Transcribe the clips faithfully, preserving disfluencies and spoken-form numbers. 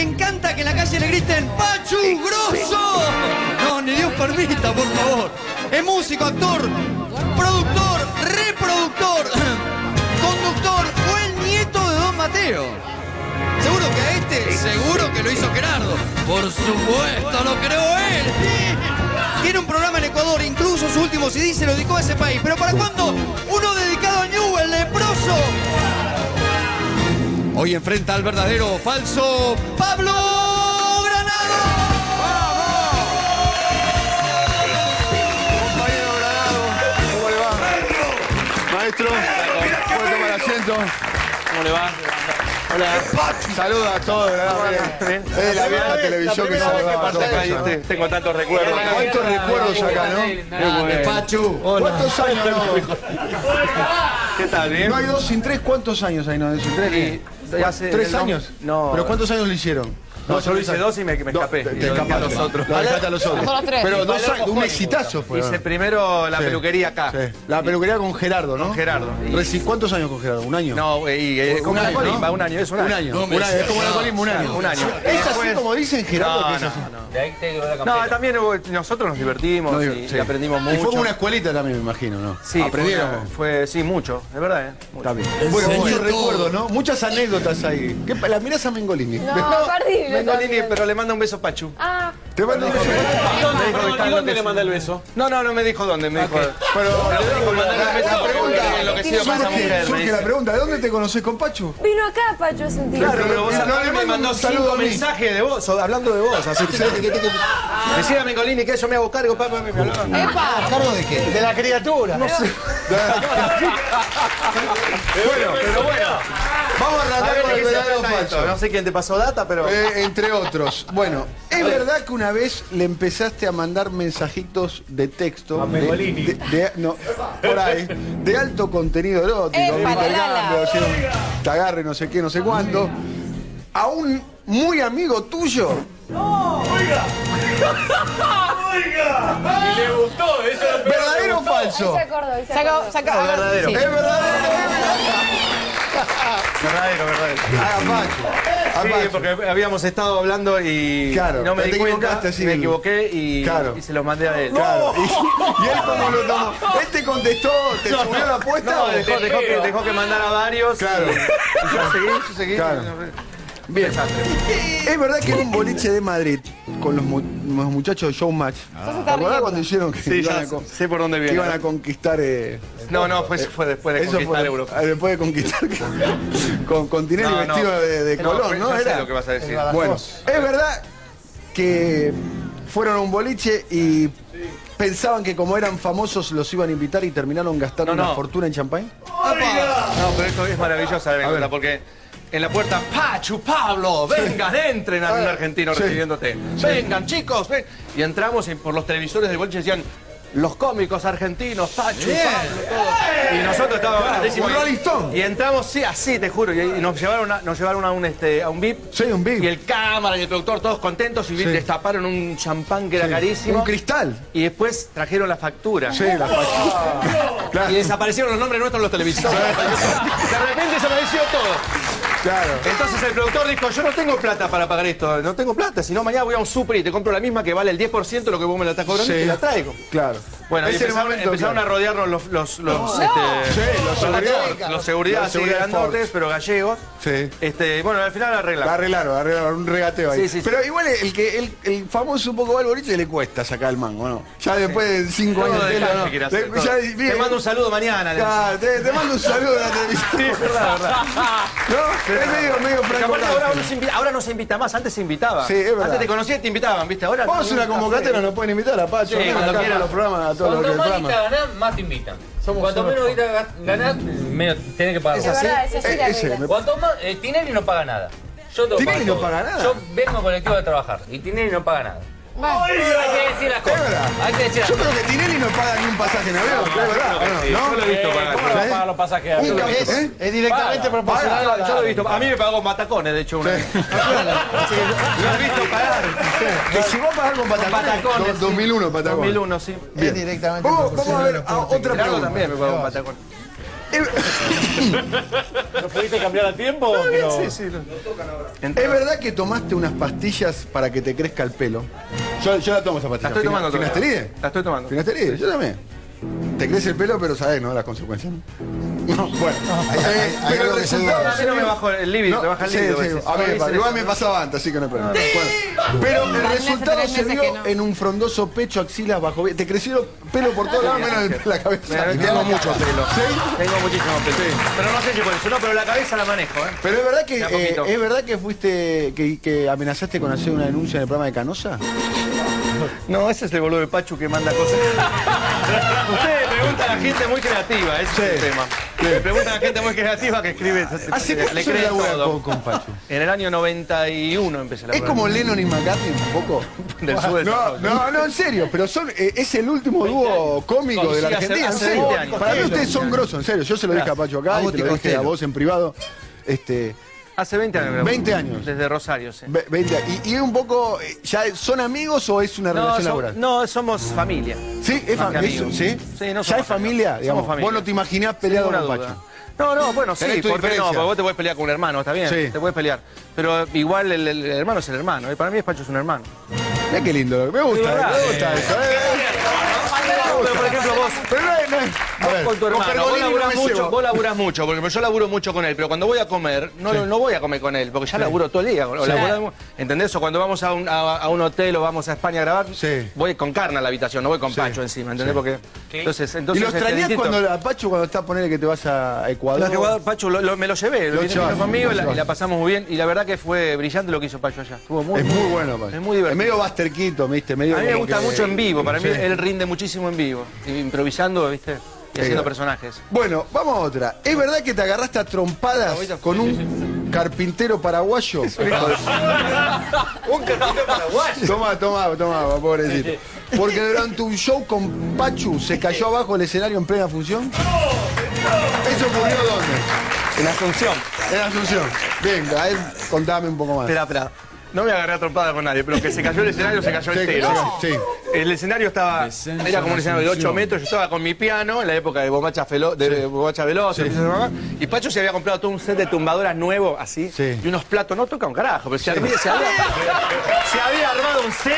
encanta que en la calle le griten ¡Pachu Grosso! No, ni Dios permita, por favor. Es músico, actor, productor, reproductor, conductor, fue el nieto de Don Mateo. Seguro que a este, seguro que lo hizo Gerardo. Por supuesto, lo creó él. Tiene un programa en Ecuador, incluso su último C D se lo dedicó a ese país. ¿Pero para cuándo? Uno dedicado a Newell, leproso. Hoy enfrenta al verdadero o falso Pablo Granado. ¡Vamos! Compañero Granado, ¿cómo le va? Maestro, ¿puede tomar asiento? ¿Cómo le va? Hola. Saluda a todos, Granado. Es la vieja televisión que saludaba a todos. Tengo tantos recuerdos. ¿Cuántos recuerdos acá, no? Grande, Pachu. ¿Cuántos años no? ¿Qué tal, bien? No hay dos sin tres, ¿cuántos años hay no dos sin tres? Hace- ¿Tres no, años? No. ¿Pero cuántos años lo hicieron? No, yo lo hice dos y me, me escapé. Te, Y te lo dejé a escapaste. los otros. Lo dejaste a los otros. Nosotros tres. Pero Y dos Palermo años, un fue. exitazo fue. Hice ¿no? primero la Sí. peluquería acá. Sí. La peluquería con Gerardo, ¿no? Con Gerardo. Y- Reci- ¿Cuántos años con Gerardo? ¿Un año? No, y eh, Un como la año, colimba, ¿no? un año, es un año. Un año. No me Un año. Es como la seas- colimba, un año. Un año. ¿Es Y así después- como dicen, Gerardo? No, que es no, así? no. De ahí te quedó la campera. No, también hubo- nosotros nos divertimos No, y, sí. y aprendimos mucho. Y fue como una escuelita también, me imagino, ¿no? Sí, aprendieron. Fue, una- fue, sí, mucho, es verdad, ¿eh? Mucho. Está bien. Bueno, Enseñó muchos todo. recuerdos, ¿no? Muchas anécdotas ahí. ¿Qué, pa- ¿La mirás a Mengolini? No, perdí. Mengolini, pero le manda un beso a Pachu. Ah, Te mando un beso. ¿Y dónde le manda el beso? No, no, no me dijo dónde, me dijo. Pero Le dijo mandar un beso la porque pregunta, enloquecido con esa surge, mujer, me surge la dice. pregunta, ¿de dónde te conocés con Pachu? vino acá, Pacho, sentí. Claro, pero vos No, sabés le que me mando mandó un saludo cinco a mí. mensajes de vos, o- hablando de vos. Así que, decía a Mengolini que yo me hago cargo, papá, me hablaba. ¡Epa! ¿Cargo de qué? De la criatura. No sé. Bueno, Pero bueno, vamos a a arrancar ver con de el qué se verdadero trata esto. falso. No sé quién te pasó data, pero... Eh, entre otros. Bueno, ¿es verdad que una vez le empezaste a mandar mensajitos de texto? A de- Mengolini. de, de- no, por ahí, de alto contenido erótico, Epa, un intercambio, Lala. así, un- te agarre, no sé qué, no sé cuánto. A un muy amigo tuyo. Y le gustó, eso era peor. ¿Verdadero o falso? Se acordó, se Saca, acordó. saca. verdadero. Sí. Es verdadero. Verdadero, verdadero. Ah, Pacho. Sí, Ah, Pacho. porque habíamos estado hablando y Claro, no me te di cuenta, equivocaste, sí. me equivoqué y, Claro. y se los mandé a él. Claro. Y, y él como lo tomó. Él te contestó, te subió la apuesta. No, o- dejó, dejó que, dejó que mandara varios. Claro. Y yo seguí, yo seguí. Claro. Bien. Es verdad que en un boliche de Madrid, con los, mu- los muchachos de Showmatch, ¿te acordás cuando hicieron que, Sí, iban, ya a, con- sé por dónde que viene. iban a conquistar... eh, No, no, fue, fue después de eso conquistar fue- Europa. ah, después de conquistar con, con Tinelli No, no. vestido de, de No, Colón, fue- ¿no? ya sé Era. lo que vas a decir. Bueno, es verdad que fueron a un boliche y pensaban que como eran famosos los iban a invitar y terminaron gastando No, no. una fortuna en champán. No, pero esto es maravillosa la anécdota porque en la puerta, Pachu, Pablo, vengan, entren a un argentino Sí. recibiéndote. Vengan, chicos, ven. Y entramos y por los televisores del boliche decían, los cómicos argentinos, Pachu, Pablo, todo. Y nosotros estábamos galadísimos. como Rolling Stone. Y entramos, sí, así, te juro. Y, y nos llevaron, a, nos llevaron a un este, a un V I P. Sí, un V I P. Y el cámara y el productor, todos contentos, y Sí. destaparon un champán que era carísimo. Un cristal. Y después trajeron la factura. Sí, la factura. Claro. Y desaparecieron los nombres nuestros en los televisores. De repente desapareció todo. Claro. Entonces el productor dijo, yo no tengo plata para pagar esto, no tengo plata, si no mañana voy a un súper y te compro la misma que vale el diez por ciento de lo que vos me la estás cobrando y te la traigo. Claro. Bueno, y Es el empezaron, momento, empezaron claro. a rodearnos los, los, los, este, Sí, los seguridad. los seguridad, Los así seguridad grandotes, Fox. pero gallegos. Sí. Este, bueno, al final La arreglamos. arreglaron, arreglaron un regateo ahí. Sí, sí, sí. Pero igual el que el, el famoso un poco va al boliche le cuesta sacar el mango, ¿no? Ya después de cinco Todo años de de tele, calle ¿no? quiere Te- hacer, todo. ya- Te bien. mando un saludo mañana. le decía. Claro, te, te mando un saludo de la televisión. Sí, es verdad, verdad. ¿No? Es medio, medio Porque franco. aparte ahora, no se invita, ahora no se invita más, antes se invitaba. Sí, es verdad. Antes te conocía y te invitaban, ¿viste? Ahora Vamos a hacer una no, convocatoria, nos pueden invitar a Pacho, Sí, ven cuando acá quieran. a los programas, a todos los Cuanto del más programa. guita ganás, más te invitan. Cuanto menos guita ga- ganás, menos tenés que pagar. Es verdad, es así Eh, la ese, regla. me- Cuanto más, eh, Tinelli no paga nada. Yo tengo que ¿Tinelli pagar no todo. paga nada? Yo vengo colectivo de trabajar y Tinelli no paga nada. Bueno, Hay que decir las cosas. verdad. Hay que decir las Yo cosas. creo que Tinelli no paga ni un pasaje en avión, es verdad, ¿o no? sí, yo lo he visto pagar. ¿Cómo le va a ¿Sí? pagar los pasajes a Un todos? café, ¿eh? Es directamente Paga, proporcional a la... Yo lo he visto. A mí me pagó Matacones, de hecho, una vez. Lo he visto pagar. Que si vos pagás con Patacones, Patacones, do- dos mil uno Patacones. dos mil uno, sí. Es directamente Vamos, vamos a proporcional ver los a portes otra que- Gerardo pregunta. también me pagó con Patacones. ¿No pudiste cambiar a tiempo? Pero... Sí, sí. ¿Es verdad que tomaste unas pastillas para que te crezca el pelo? Yo, yo la tomo esa La pastilla. estoy tomando todavía. ¿Finasteride? La estoy tomando. ¿Finasteride? Yo también. Te crece el pelo, pero sabes, ¿no? Las consecuencias. No, bueno. Hay- hay- Eh, hay pero algo el que se resultado duda. A mí no me bajo el líbido, No, te baja el sí, líbido. sí, veces. a mí me Sí, pasa. sí, Igual sí. me pasaba antes, así que no hay problema. Bueno, pero el Hace resultado tres se meses vio que no. en un frondoso pecho, axilas, bajo... Te creció pelo por todos lados, menos en la cabeza. Me- Tengo mucho pelo. ¿Sí? Tengo muchísimo pelo. Pero no sé si por eso, no, pero la cabeza la manejo, ¿eh? Pero es verdad que De a eh, poquito. es verdad que fuiste que, que amenazaste con hacer una denuncia en el programa de Canosa. No, ese es el boludo de Pachu que manda cosas. Ustedes preguntan a gente muy creativa, ese es el tema. Le preguntan a gente muy creativa que escribe. ¿Hace cuánto le se creen labura todo. con, con Pachu? En el año noventa y uno empecé la Es como Lennon y McCartney un poco. del sur del No, no, no, en serio, pero son, eh, es el último dúo cómico de la Sí, hace- Argentina, en hace serio. veinte años. Para mí ustedes son grosos, en serio. Yo se lo dije a Pacho acá y te lo dije a vos en privado. Este, Hace veinte años. grabamos. veinte años. Desde Rosario, sí. ve- veinte, y, y un poco, eh, ¿ya son amigos o es una No, relación som- laboral? no, somos familia. Sí, es Más que familia. amigos. ¿Sí? Sí, no ¿Ya somos es familia? amigos. Digamos, Somos familia. vos no te imaginás peleado Sin con ninguna Pacho. duda. No, no, bueno, sí, Tenés tu ¿por qué no? diferencia. Porque vos te puedes pelear con un hermano, está bien, Sí. te puedes pelear. Pero igual el, el hermano es el hermano, y para mí Pacho es un hermano. Mirá qué lindo, me gusta, verdad, me gusta eh. eso. eh. Pero, por ejemplo, vos, Pero no es- no es- a ver, con tu hermano, vos Pergolini no laburás me mucho, llevo. vos laburás mucho, porque yo laburo mucho con él, pero cuando voy a comer, no, no voy a comer con él, porque ya laburo todo el día. o laburamos- ¿Entendés? O cuando vamos a un, a, a un hotel o vamos a España a grabar, Sí. voy con carne a la habitación, no voy con Pacho encima, ¿entendés? Porque, entonces, ¿Y entonces lo este, extrañás distinto. cuando a Pacho cuando está poniendo que te vas a Ecuador? No, que Ecuador, Pacho, lo- lo- me lo llevé, lo Lo vino llevaste, conmigo lo y la, y llevaste. la pasamos muy bien. Y la verdad que fue brillante lo que hizo Pacho allá. Estuvo muy, Es muy bueno, Pacho. Es muy divertido. Es medio Buster Keaton, ¿viste? Medio A mí me como gusta que- mucho en vivo, para mí Sí. él rinde muchísimo en vivo, improvisando, ¿viste? Y haciendo personajes. Bueno, vamos a otra. ¿Es verdad que te agarraste a trompadas con un carpintero paraguayo? Un carpintero paraguayo. Toma, toma, toma, pobrecito. Porque durante un show con Pachu se cayó abajo el escenario en plena función. ¿Eso ocurrió dónde? En Asunción. En Asunción. Bien, a él contame un poco más. Espera, espera. No me agarré a trompada con nadie, pero que se cayó el escenario, se cayó Sí, entero. sí, sí. El escenario estaba, era como un escenario de ocho metros, yo estaba con mi piano en la época de Bombacha, Felo, de Bombacha Veloz, y Pacho se había comprado todo un set de tumbadoras nuevo, así, Sí. y unos platos, no toca un carajo, pero se, había, se, había, se había armado un set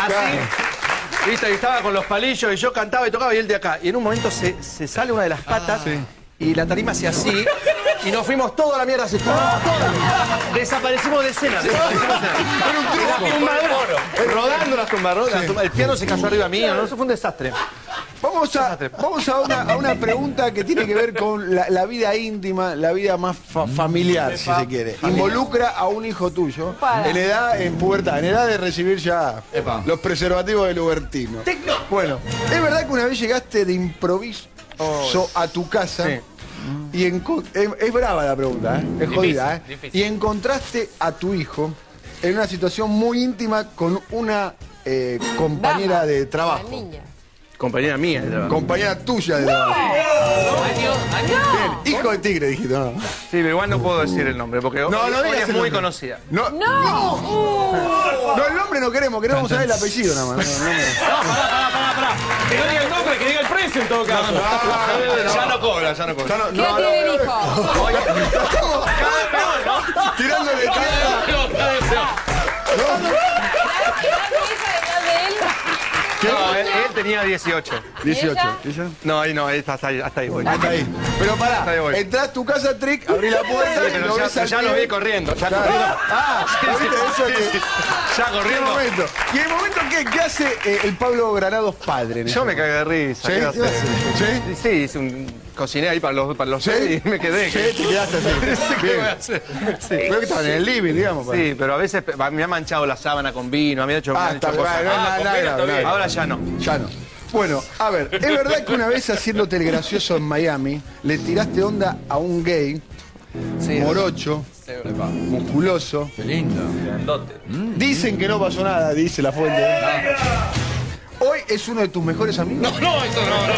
así, ¿viste? Y estaba con los palillos, y yo cantaba y tocaba, y él de acá, y en un momento se, se sale una de las patas, y la tarima hacía así, y nos fuimos toda la mierda así, toda, toda. Desaparecimos de escena, desaparecimos de escena. Era un truco. Las tumbadoras, rodando las tumbadoras, las tumba- el piano se cayó arriba mío, no, eso fue un desastre. Vamos a, vamos a, una, a una pregunta que tiene que ver con la, la vida íntima, la vida más fa- familiar, si se quiere. Involucra a un hijo tuyo Para. en edad, en pubertad, en edad de recibir ya los preservativos del Hubertino. Bueno, ¿es verdad que una vez llegaste de improviso a tu casa? Sí. Y enco- es, es brava la pregunta, ¿eh? Es jodida, ¿eh? difícil. Y encontraste a tu hijo en una situación muy íntima con una eh, compañera Dama. de La trabajo. niña. Compañera mía. de trabajo. Compañera tuya de trabajo. Bien, hijo de tigre, dijiste, ¿no? Sí, pero igual no puedo decir el nombre, porque No, hoy, no hoy digas es el muy nombre. conocida. No, ¡No! Uh. no, el nombre no queremos, queremos saber el apellido nada más. No, no, no. Que no diga el nombre, que diga el precio en todo caso. Ya no cobra, ya no cobra. Ya no- ¿Qué no, no, tiene el no, hijo? estamos tirándole tierra. No, él, él tenía dieciocho. dieciocho. ¿Y ella? No, ahí no, ahí está, hasta ahí, hasta ahí voy. Hasta ahí. Pero pará, Hasta ahí voy. entrás a tu casa, Trick, abrí la puerta Sí, y pero lo ya, ves al ya lo pibe. vi corriendo, ya Claro. corriendo. Ah, ¿viste eso que- Ya ¿Qué corriendo. momento? ¿Y el momento qué, qué hace eh, el Pablo Granados padre? en Yo ese me cagué de risa. ¿Sí? ¿qué hacer? ¿Sí? Sí, hice un cociné ahí para los, para los ¿Sí? seis y me quedé. Sí, te quedaste así. ¿Qué Bien. voy a hacer? Sí. Creo que estaban en el living, digamos. pa. Sí, pero a veces pe- me ha manchado la sábana con vino, me ha hecho, me Ah, han está hecho bien. cosas. no, Ah, nada, con nada vino grave, está bien. nada Ahora grave. ya no. Ya no. Bueno, a ver, ¿es verdad que una vez haciéndote el gracioso en Miami, le tiraste onda a un gay, Sí, morocho, musculoso? Qué lindo. Grandote. Dicen que no pasó nada, dice la fuente. Hoy es uno de tus mejores amigos. No, eso no, no.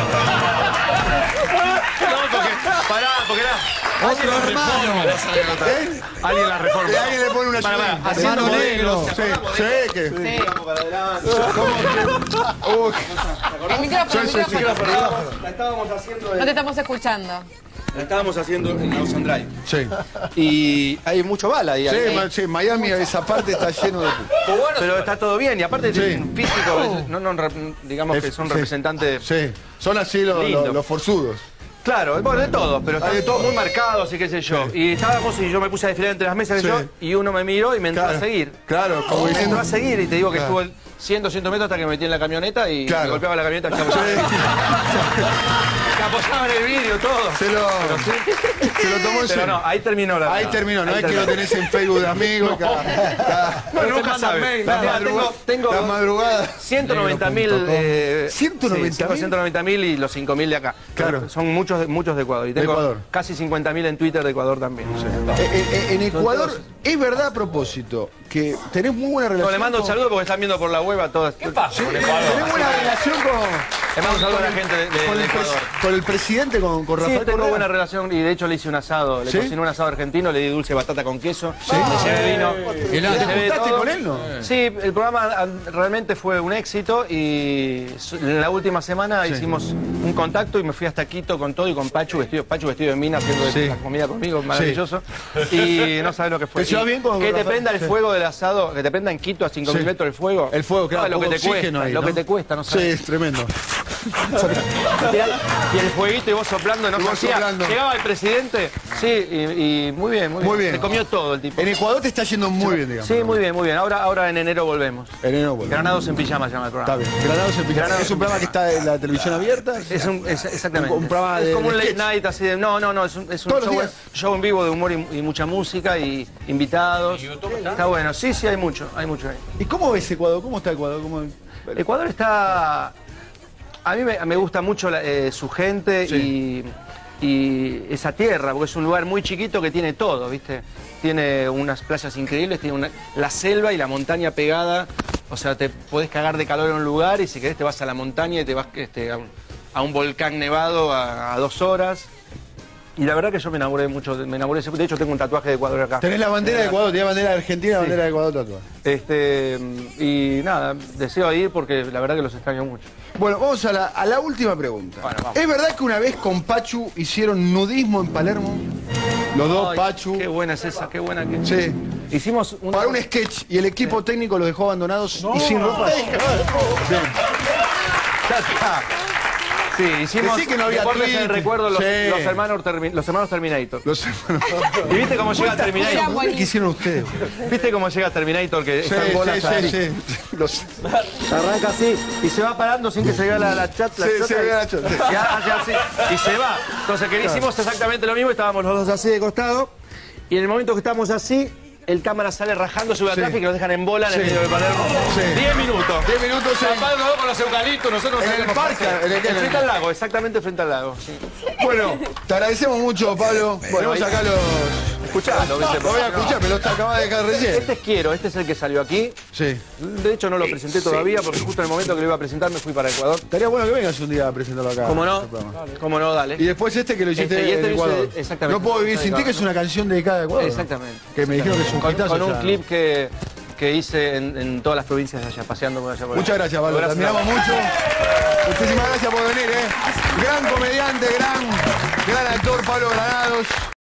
No, porque, pará, porque era... Otro hermano. ¿Eh? Alguien la reforma. Y alguien le pone una Pará, pará, ayuda. haciendo Hermano modelos. negro. Sí, sí, que. Sí. ¿Cómo que? Uy, El micrófono, el sí, sí, micrófono. La estábamos haciendo No te estamos escuchando. la estábamos haciendo en la Ocean Drive. Sí. Y hay mucho bala ahí. Sí, ahí. ma- sí, Miami, esa parte está lleno de... Pero está todo bien, y aparte Sí. es un físico, no, no, rep- digamos que son Sí. representantes. Sí, son así los, Lindo. los, los forzudos. Claro, bueno, de todo, pero Hay de están todo. muy marcados y qué sé yo. Sí. Y estábamos y yo me puse a desfilar entre las mesas Sí. y yo, y uno me miró y me entró Claro. a seguir. Claro, como Me diciendo... entró a seguir y te digo que Claro. estuvo cien, doscientos metros hasta que me metí en la camioneta y Claro. me golpeaba la camioneta. Que apoyaba, que apoyaba en el vídeo, todo. Se lo, se lo tomó en Pero serio. no, ahí terminó la Ahí terminó, no ahí es que lo terminó. tenés en Facebook de amigos. Cada, cada- No, se nunca mandan sabe. mail, Mirá, la tengo, tengo la madrugada. ciento noventa mil. Eh, ciento noventa sí, tengo mil. ciento noventa mil y los cinco mil de acá. Claro. Son muchos, de- muchos de Ecuador. Y tengo Ecuador. casi cincuenta mil en Twitter de Ecuador también. Eh, eh, en Ecuador, es verdad a propósito que tenés muy buena relación. No, le mando un con- saludo porque están viendo por la web a todas. ¿Qué pasa con Tenés Ecuador? buena relación con. Le mando un saludo a la gente de, de- con de el, pres- Ecuador. con el presidente, con, con Sí, Rafael tengo Correa. buena relación y de hecho le hice un asado, le ¿Sí? cociné un asado argentino, le di dulce batata con queso, le llevé vino. ¿Y le te llevé juntaste todo. con él, no? Sí, el programa ah, realmente fue un éxito y s- en la última semana hicimos un contacto y me fui hasta Quito con todo y con Pachu vestido, Pachu vestido de mina haciendo Sí. la comida conmigo, maravilloso. Y no sabes lo que fue. ¿Te llevas Y bien con que te Rafael? prenda el Sí. fuego del asado, que te prenda en Quito a cinco mil Sí. metros el fuego. El fuego, claro, ¿Sabes lo que poco te cuesta, oxígeno ahí, lo ¿no? que te cuesta, no Sí, sabes. es tremendo. Y el fueguito y vos soplando, no Y vos se hacía. soplando. Llegaba el presidente, sí, y, y muy bien, muy bien. Muy bien. Se comió todo el tipo. En Ecuador te está yendo muy bien, digamos. Sí, muy bien, muy bien. Ahora, ahora en enero volvemos. En enero, bueno. Granados en pijama se llama el Está programa. bien. Granados en Pijama. Granados Es un en programa que está en la televisión abierta. Es un, es- exactamente. Un programa es de- como de un late sketch. night así de. No, no, no, es un, es un Todos los show, días. show en vivo de humor y, y mucha música y invitados. Está bueno, sí, sí, hay mucho, hay mucho ahí. ¿Y cómo ves Ecuador? ¿Cómo está Ecuador? ¿Cómo... Ecuador está. A mí me, me gusta mucho la- eh, su gente y, y esa tierra, porque es un lugar muy chiquito que tiene todo, ¿viste? Tiene unas playas increíbles, tiene una- la selva y la montaña pegada. O sea, te podés cagar de calor en un lugar y si querés te vas a la montaña y te vas este, a, un, a un volcán nevado a, a dos horas. Y la verdad que yo me enamoré mucho, de- me enamoré. De hecho, tengo un tatuaje de Ecuador acá. Tenés la bandera de Ecuador, tenés la bandera de Argentina, la bandera de Ecuador tatuada. Este, y nada, deseo ir porque la verdad que los extraño mucho. Bueno, vamos a la, a la última pregunta. Bueno, vamos. ¿Es verdad que una vez con Pachu hicieron nudismo en Palermo? Los dos, Ay, Pachu. Qué buena es esa, qué buena que. Sí. Hicimos una. Para un sketch y el equipo técnico los dejó abandonados y sin ropa. Bien. Ya está. Sí, hicimos. Decí que no había Deportes en clip. el recuerdo los, Sí. los hermanos Termi- los hermanos Terminator. Los hermanos. ¿Y viste cómo llega Terminator? ¿Qué hicieron ustedes? ¿Viste cómo llega Terminator? Que Sí, están bolas sí, así. sí, sí. Los... Arranca así y se va parando sin que se vea la, la chat. La Sí, chota se y- vea la chota. y hace así, y se va. Entonces, que hicimos exactamente lo mismo, estábamos los dos así de costado. Y en el momento que estamos así, el cámara sale rajando, sube Sí. atrás y que nos dejan en bola en el Sí. medio de Palermo. Sí. Diez minutos. Diez minutos en- Tapados los dos con los eucaliptos, nosotros En el sabemos parque, qué hacer. en el- en el- Frente al lago, exactamente frente al lago. Sí. Bueno, te agradecemos mucho, Pablo. Ponemos acá los... Escuchalo, ¿viste? Lo voy a escuchar, me lo acabas de dejar recién. Este es Quiero, este es el que salió aquí. Sí. De hecho, no lo presenté todavía porque justo en el momento que lo iba a presentar me fui para Ecuador. Estaría bueno que vengas un día a presentarlo acá. ¿Cómo no? este programa. ¿Cómo no? Dale. Y después este que lo hiciste Este, y este en lo hice- Ecuador. exactamente. No puedo vivir sin ti, que es una canción dedicada a Ecuador. ¿no? Exactamente. Que me dijeron que es un Con, hitazo con un ya. clip que, que hice en, en todas las provincias de allá, paseando por allá. Por allá. Muchas gracias, Pablo. Te Gracias. admiramos mucho. Muchísimas gracias por venir, ¿eh? Gran comediante, gran, gran actor, Pablo Granados.